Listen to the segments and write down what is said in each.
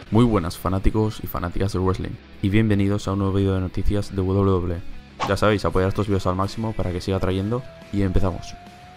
Muy buenas fanáticos y fanáticas del wrestling, y bienvenidos a un nuevo vídeo de noticias de WWE. Ya sabéis, apoyar estos vídeos al máximo para que siga trayendo, y empezamos.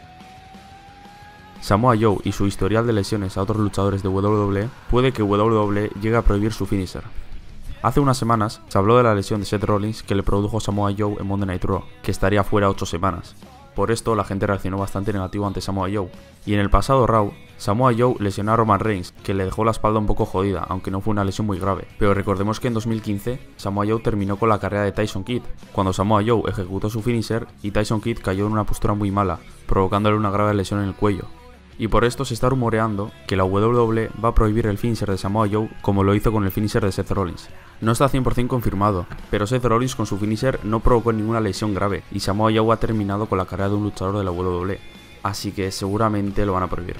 Samoa Joe y su historial de lesiones a otros luchadores de WWE puede que WWE llegue a prohibir su finisher. Hace unas semanas se habló de la lesión de Seth Rollins que le produjo Samoa Joe en Monday Night Raw, que estaría fuera 8 semanas. Por esto la gente reaccionó bastante negativo ante Samoa Joe. Y en el pasado Raw, Samoa Joe lesionó a Roman Reigns, que le dejó la espalda un poco jodida, aunque no fue una lesión muy grave. Pero recordemos que en 2015, Samoa Joe terminó con la carrera de Tyson Kidd, cuando Samoa Joe ejecutó su finisher y Tyson Kidd cayó en una postura muy mala, provocándole una grave lesión en el cuello. Y por esto se está rumoreando que la WWE va a prohibir el finisher de Samoa Joe como lo hizo con el finisher de Seth Rollins. No está 100% confirmado, pero Seth Rollins con su finisher no provocó ninguna lesión grave y Samoa Joe ha terminado con la carrera de un luchador de la WWE, así que seguramente lo van a prohibir.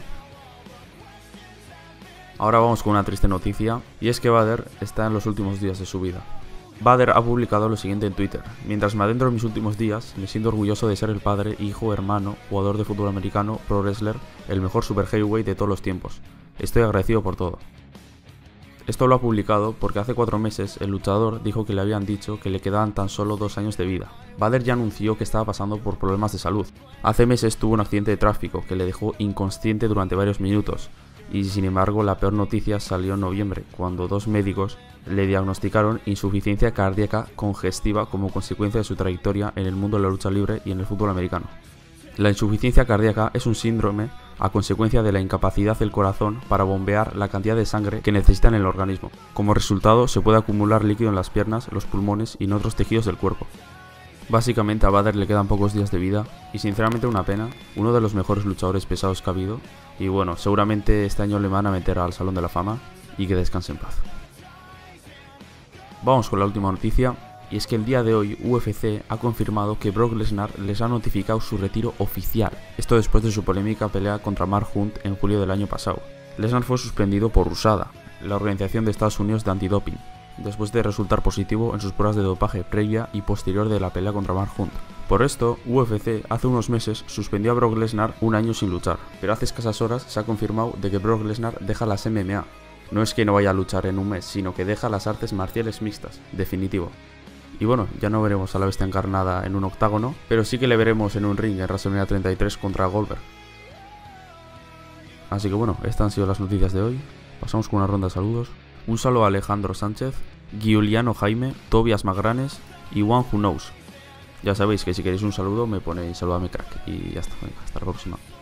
Ahora vamos con una triste noticia, y es que Vader está en los últimos días de su vida. Vader ha publicado lo siguiente en Twitter: mientras me adentro en mis últimos días, me siento orgulloso de ser el padre, hijo, hermano, jugador de fútbol americano, pro wrestler, el mejor super heavyweight de todos los tiempos. Estoy agradecido por todo. Esto lo ha publicado porque hace 4 meses el luchador dijo que le habían dicho que le quedaban tan solo 2 años de vida. Vader ya anunció que estaba pasando por problemas de salud. Hace meses tuvo un accidente de tráfico que le dejó inconsciente durante varios minutos. Y sin embargo la peor noticia salió en noviembre, cuando 2 médicos le diagnosticaron insuficiencia cardíaca congestiva como consecuencia de su trayectoria en el mundo de la lucha libre y en el fútbol americano. La insuficiencia cardíaca es un síndrome a consecuencia de la incapacidad del corazón para bombear la cantidad de sangre que necesita en el organismo. Como resultado se puede acumular líquido en las piernas, los pulmones y en otros tejidos del cuerpo. Básicamente a Vader le quedan pocos días de vida y sinceramente una pena, uno de los mejores luchadores pesados que ha habido, y bueno, seguramente este año le van a meter al Salón de la Fama y que descanse en paz. Vamos con la última noticia, y es que el día de hoy UFC ha confirmado que Brock Lesnar les ha notificado su retiro oficial, esto después de su polémica pelea contra Mark Hunt en julio del año pasado. Lesnar fue suspendido por USADA, la Organización de Estados Unidos de Antidoping, después de resultar positivo en sus pruebas de dopaje previa y posterior de la pelea contra Mark Hunt. Por esto, UFC hace unos meses suspendió a Brock Lesnar un año sin luchar, pero hace escasas horas se ha confirmado de que Brock Lesnar deja las MMA. No es que no vaya a luchar en un mes, sino que deja las artes marciales mixtas, definitivo. Y bueno, ya no veremos a la bestia encarnada en un octágono, pero sí que le veremos en un ring en WrestleMania 33 contra Goldberg. Así que bueno, estas han sido las noticias de hoy. Pasamos con una ronda de saludos. Un saludo a Alejandro Sánchez, Giuliano Jaime, Tobias Magranes y One Who Knows. Ya sabéis que si queréis un saludo me ponéis saludame crack y ya está, venga, hasta la próxima.